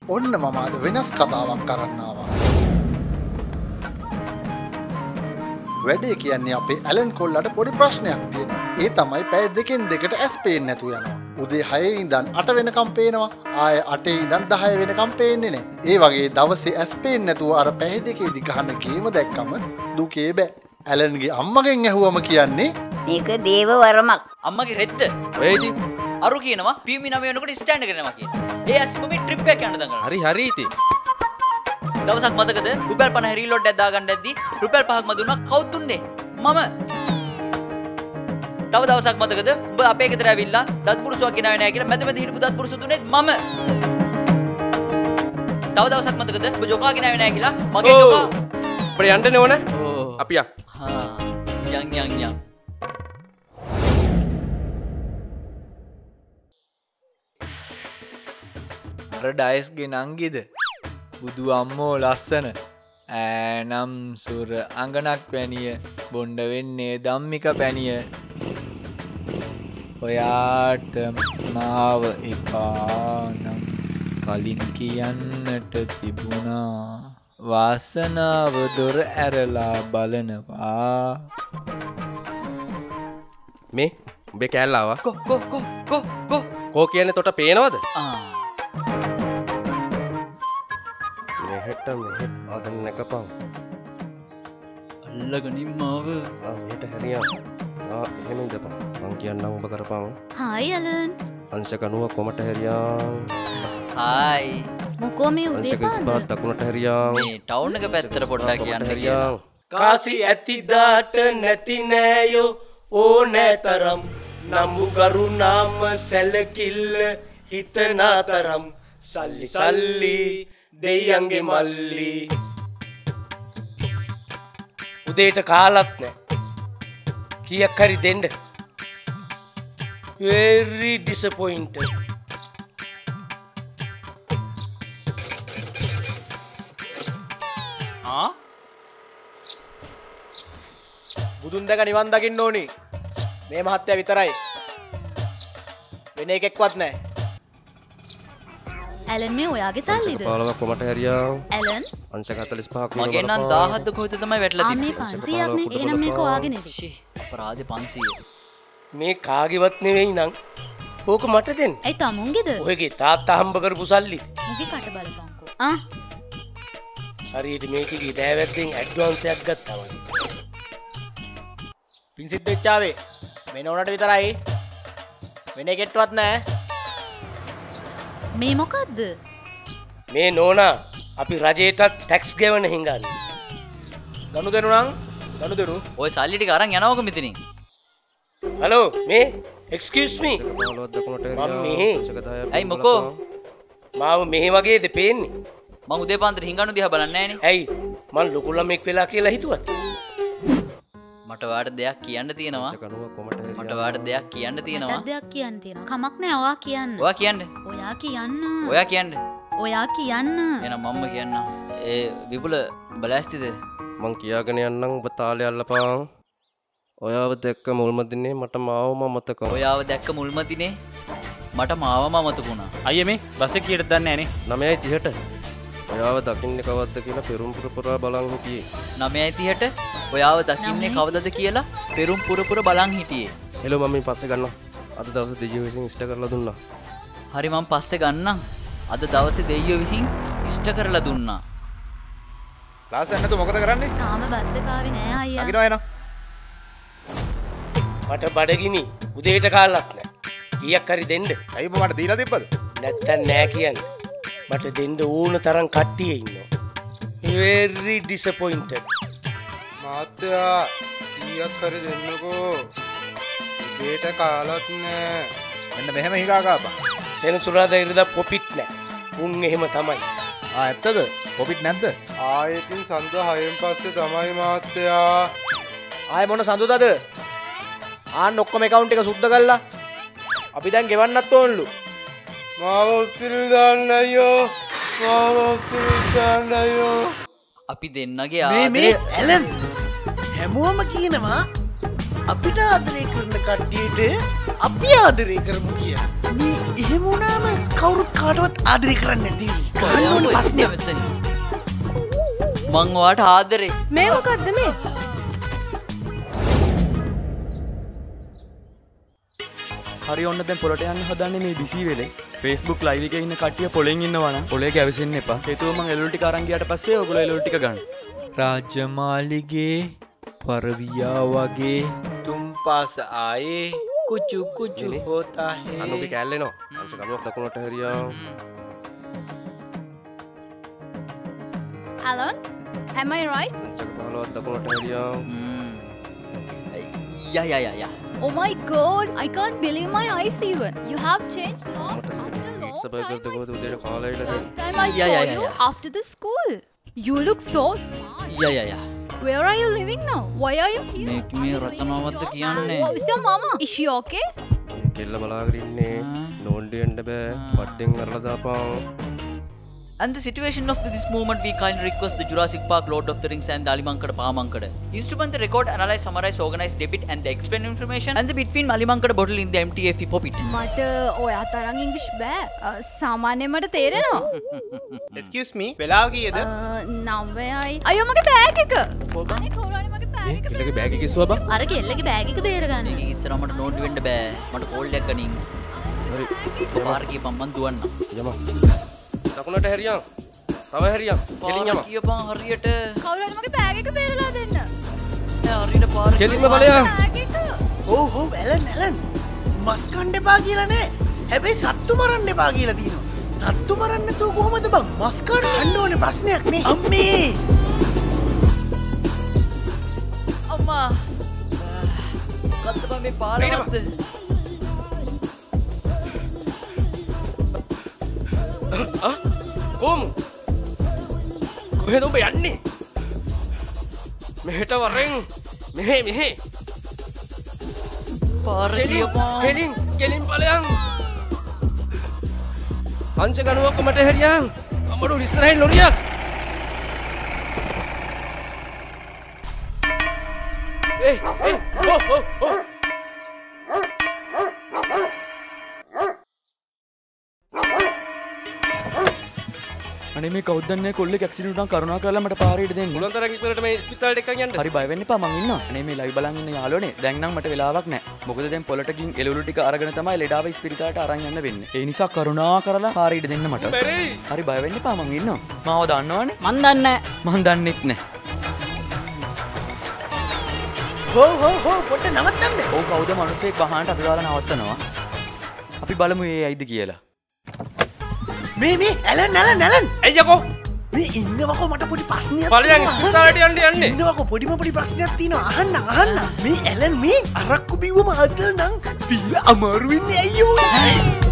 ඔන්න මම අද වෙනස් කතාවක් කරන්න ආවා. වැඩේ කියන්නේ අපේ ඇලන් කොල්ලට පොඩි ප්‍රශ්නයක් තියෙනවා. ඒ තමයි පැය දෙකෙන් දෙකට ඇස් පේන්නේ නැතු යනවා. උදේ 6 ඉඳන් 8 වෙනකම් පේනවා. ආයෙ 8 ඉඳන් 10 වෙනකම් පේන්නේ නැහැ. ඒ වගේ දවසේ ඇස් පේන්නේ නැතුව අර පැය දෙකේදී ගහන ගේම දැක්කම දුකේ බෑ. ඇලන්ගේ අම්මගෙන් ඇහුවම කියන්නේ මේක දේව වරමක්. අම්මගේ රෙද්ද. ඔය ඉතින් අරු කියනවා පීමි 9 වෙනකොට ස්ටෑන්ඩ් කරනවා කියනවා. ඒ ඇස්පම ට්‍රිප් එකක් යන්න දඟලනවා. හරි ඉතින්. දවසක් මතකද රුපියල් 50 රීලෝඩ් එකක් දාගන්න ඇද්දි රුපියල් 5ක්ම දුන්නා කවුද දුන්නේ? මම. තව දවසක් මතකද උඹ අපේ ගෙදර ඇවිල්ලා දත් පුරුසුවක් ගෙනාවේ නැහැ කියලා මැද මැද හිටපු දත් පුරුසු දුන්නේ මම. තව දවසක් මතකද උඹ ජොකා ගෙනාවේ නැහැ කියලා මගේ ජොකා අපිට යන්නනේ ඕන. අපි යක්. යන්. අර ඩයස්ගේ නංගිද බුදු අම්මෝ ලස්සන ඈනම් සුර අඟනක් වැනිය බොණ්ඩ වෙන්නේ ධම්මික පැනිය ඔයාට මාව එපානම් කලින් කියන්නට තිබුණා වාසනාව දොර ඇරලා බලනවා මේ උඹේ කෑල්ල ආවා කෝ කියන්නේ තොට පේනවද මෙහෙට අදන් නැකපන් අල්ලගනින් මාව මෙහෙට හැරියා එහෙම ඉඳපන් මං කියන්නම් ඔබ කරපන් හායි අලන් අංශක 90 කොමට හැරියා හායි මොකෝ මේ උදේ අංශක 25 දකුණට හැරියා මේ ටවුන් එක පැත්තට පොඩ්ඩක් කියන්න කියලා කාසි ඇතිදාට නැති නෑයෝ ඕනෑතරම් නම්බුගරු නාම සැලකිල්ල හිතනාතරම් සල්ලි දෙයියන්ගේ මල්ලි උදේට කාලත් නෑ කීයක් හරි දෙන්න very disappointed බුදුන් දැක නිවන් දකින්න ඕනි මේ මහත්තයා විතරයි වෙන එකෙක්වත් නැහැ ඇලන් මේ ඔයාගේ සල්ලිද 15 කොමට හැරියා ඇලන් අංශක 45ක් මගේ නම් 17ද කොහෙද තමයි වැටලා මේ තිබ්බේ 500ක් නේ එහෙනම් මේක ඔයාගේ නෙවෙයි ෂී අපරාධ 500 මේ කාගේවත් නෙවෙයි නං ඕක මට දෙන්න ඇයි තමුන්ගේද ඔයගේ තාත්තා හම්බ කරපු සල්ලි මුගේ කට බලපන්කෝ හරියට මේකේ දෑවැද්දෙන් ඇඩ්වාන්ස් එකක් ගත්තා වගේ පින් සිද්ධ වෙච්චාවේ මේ නෝනට විතරයි වෙන එකෙක්වත් නැහැ මේ මොකද්ද මේ නෝනා අපි රජයටත් ටැක්ස් ගෙවන හිඟන්නේ ගනුදෙනු නම් ගනුදෙනු ඔය සල්ලි ටික අරන් යනවක මෙතනින් හලෝ මේ එක්ස්කියුස් මී 15 දකුණට මම හැරියා මෙහි අංශක 10ක් ඇයි මොකෝ මාව මෙහි වගේද පේන්නේ මං උදේ පාන්දර හිඟන්නු දිහා බලන්නේ නැහනේ ඇයි මං ලොකු ළමෙක් වෙලා කියලා හිතුවත් මට ඔයාට දෙයක් කියන්න තියෙනවා අංශක 90 කොමට හැරියා මට ඔයාට දෙයක් කියන්න තියෙනවා දෙයක් කියන්න තියෙනවා කමක් නැහැ ඔයා කියන්න ඔයා කියන්න ඔයා කියන්න ඔයා කියන්න ඔයා කියන්න එහෙනම් මම්ම කියන්න ඒ විපුල බලස්තිද මං කියාගෙන යන්නම් ඔබ තාලේ අල්ලපන් ඔයාව දැක්ක මුල්ම දිනේ මට මාවම මතක ඔයාව දැක්ක මුල්ම දිනේ මට මාවම මතක වුණා අයියේ මේ බස් එක කීයට දන්නේ නැහනේ 9:30ට ඔයාව දකින්නේ කවද්ද කියලා පෙරුම් පුරපුරා බලන් හිටියේ 9:30ට ඔයාව දකින්නේ කවදද කියලා පෙරුම් පුරපුර බලන් හිටියේ හෙලෝ මම මේ පස්සේ ගන්නවා අද දවසේ දෙයියෝ විසින් ඉෂ්ට කරලා දුන්නා හරි මම පස්සේ ගන්නම් අද දවසේ දෙයියෝ විසින් ඉෂ්ට කරලා දුන්නා ලාස් යන්නද මොකද කරන්නේ තාම බස් එක ආවේ නෑ අයියා නගිනවා එනවා මට බඩගිනි උදේට කාලක් නෑ කීයක් හරි දෙන්න ඇයි මට දීලා තිබ්බද නැත්තම් නෑ කියන්නේ මට දෙන්න ඕන තරම් කට්ටිය ඉන්නවා very disappointed මාත්‍යා කීයක් හරි දෙන්නකෝ උදේට කාලත් නෑ මෙන්න මෙහෙම හිඟා ගාපන් සෙනසුරාදා ඉරිදා පොපිට් නෑ උන් එහෙම තමයි ඇත්තද පොපිට් නැද්ද ආයෙතින් සඳ 6න් පස්සේ තමයි මාත්‍යා ආයේ මොන සඳුදාද ආන්න ඔක්කොම account එක සුද්ධ කරලා අපි දැන් ගෙවන්නත් ඕනලු මාව උස්තිරි දාන්න අයියෝ මාව උස්තිරි දාන්න අයියෝ අපි දෙන්නගේ ආදරේ ඇලන් හැමෝම කියනවා අපිට ආදරේ කරන කට්ටියට අපි ආදරේ කරමු කිය. මේ එහෙම වුණාම කවුරුත් කාටවත් ආදරේ කරන්නේ නැති වෙයි. ගන්න ඕනේ ප්‍රශ්නේ. මං ඔයාට ආදරේ. මේ මොකද්ද මේ? හරි ඔන්න දැන් පොලට යන්න හදන්නේ මේ බිසි වෙලේ. Facebook live එකේ ඉන්න කට්ටිය පොලෙන් ඉන්නවා නම් පොලේ ගැවසෙන්න එපා. හේතුව මං එළවලු ටික අරන් ගියාට පස්සේ ඔයගොල්ලෝ එළවලු ටික ගන්න. රාජමාලිගේ පරවියා වගේ तुम पास आए कुछ कुछ होता है. අනුගේ කැල්ලෙනවා. අංශ කනුවක් දකුණට හරියා. Alan, am I right? අංශ 15ක් දකුණට හරියා. යා. Oh my god, I can't believe my eyes even. You have changed a lot මට after long pizza burger time. දෙකම උදේට කාලා ඉන්න දැන්. Last time I Yeah, saw yeah, you yeah. after the school. You look so smart. යා. Where are you living now? Why are you here? මේ Are you රතනවත්ත doing your කියන්නේ. job? What is your mama? Is she okay? කෙල්ල බලාගෙන ඉන්නේ. නෝන්ඩි වෙන්න බෑ. පඩ්ඩෙන් අරලා දාපන්. And the situation of this movement, we kindly request the Jurassic Park, Lord of the Rings and the Alimankada Pahamankada instrument to record, analyze, summarize, organize, debit and the explain information and the between Alimankada bottle in the MTF pop it. මට ඔයා තරම් ඉංග්‍රීසි බෑ. සාමාන්‍යයෙන් මට තේරෙනවා. Excuse me. වෙලාව කීයද? 9යි. අයියෝ මගේ බෑග් එක. අනේ කවුරුහරි මගේ බෑග් එක. කෙල්ලගේ බෑග් එකේ ඉස්සුවා බං. අර කෙල්ලගේ බෑග් එක බේරගන්න. මේක ඉස්සරහ මට නෝන්ඩි වෙන්න බෑ. මට කෝල් එකක් ගනින්. හරි. පාර කියපන් මන් දුවන්න. යම. දකුණට හරියා. තව හරියා. කෙලින් යම. කියපන් හරියට. කවුරුහරි මගේ බෑග් එක බේරලා දෙන්න. නෑ හරියට පාර. කෙලින්ම බලයා. බෑග් එක. ඔව් ඇලන් මස් කන්න එපා කියලා නෑ. හැබැයි සත්තු මරන්න එපා කියලා තියෙනවා. සත්තු මරන්න නැතුව කොහොමද බං මස් කන්න ඕනේ ප්‍රශ්නයක් නේ. අම්මේ. අම්මා. මොකද්ද බං මේ පාරවත්ද? කොම් කොහෙද ඔබ යන්නේ? මෙහෙට වරෙන් මෙහෙ පාර කියපන්. කෙලින් ඵලයන් අංශ ගණුවක් මට හරියන් අමරු ඉස්සරහින් ලොරියක් ඕ අනේ මේ කවුද දන්නේ කොල්ලෙක් ඇක්සිඩන්ට් වුණා කරුණා කරලා මට පාරේට දෙන්න. මුලන් තරම් ඉක්මනට මේ ස්පිතාලෙට එක්කන් යන්න. හරි බය වෙන්න එපා මං ඉන්නවා. අනේ මේ ලයිව් බලන් ඉන්න යාළුවනේ. දැන් නම් මට වෙලාවක් නැහැ. මොකද දැන් පොලට ගින් එළවලු ටික අරගෙන තමයි ලෙඩාව ස්පිරිතාලට අරන් යන්න වෙන්නේ. ඒ නිසා කරුණා කරලා පාරේට දෙන්න මට. හරි බය වෙන්න එපා මං ඉන්නවා. මාව දන්නවනේ. මන් දන්නේ නැහැ. මං දන්නෙත් නැහැ. හෝ පොඩ්ඩ නවත්තන්න. ඔව් කවුද මිනිස්සෙක් වහාන්ට අපි දාලා නවත්තනවා. අපි බලමු ඒ ඇයිද කියලා. මේ ඇලන් එయ్యකෝ මේ ඉන්නවකෝ මට පොඩි ප්‍රශ්නයක් ඵලයන් ස්පිතාලෙට යන්නේ ඉන්නවකෝ පොඩි ප්‍රශ්නයක් තියෙනවා අහන්න මේ ඇලන් මේ අරක්කු බිව්වම අදල් නම් පිළ අමාරු වෙන්නේ අයියෝ